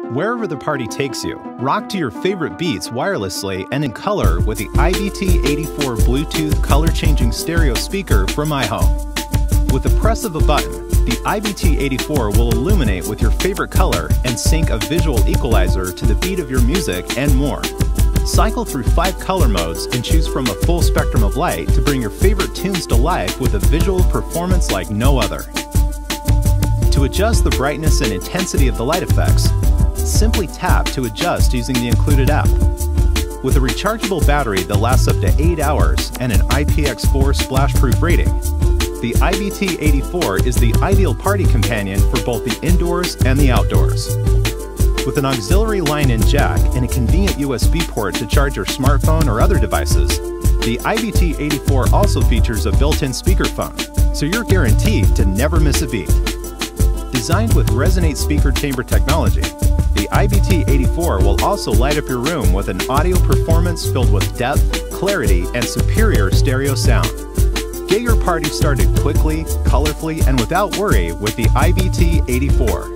Wherever the party takes you, rock to your favorite beats wirelessly and in color with the iBT84 Bluetooth color-changing stereo speaker from iHome. With the press of a button, the iBT84 will illuminate with your favorite color and sync a visual equalizer to the beat of your music and more. Cycle through 5 color modes and choose from a full spectrum of light to bring your favorite tunes to life with a visual performance like no other. To adjust the brightness and intensity of the light effects, simply tap to adjust using the included app. With a rechargeable battery that lasts up to 8 hours and an IPX4 splash-proof rating, the iBT84 is the ideal party companion for both the indoors and the outdoors. With an auxiliary line-in jack and a convenient USB port to charge your smartphone or other devices, the iBT84 also features a built-in speakerphone, so you're guaranteed to never miss a beat. Designed with Resonate speaker chamber technology, the iBT84 will also light up your room with an audio performance filled with depth, clarity, and superior stereo sound. Get your party started quickly, colorfully, and without worry with the iBT84.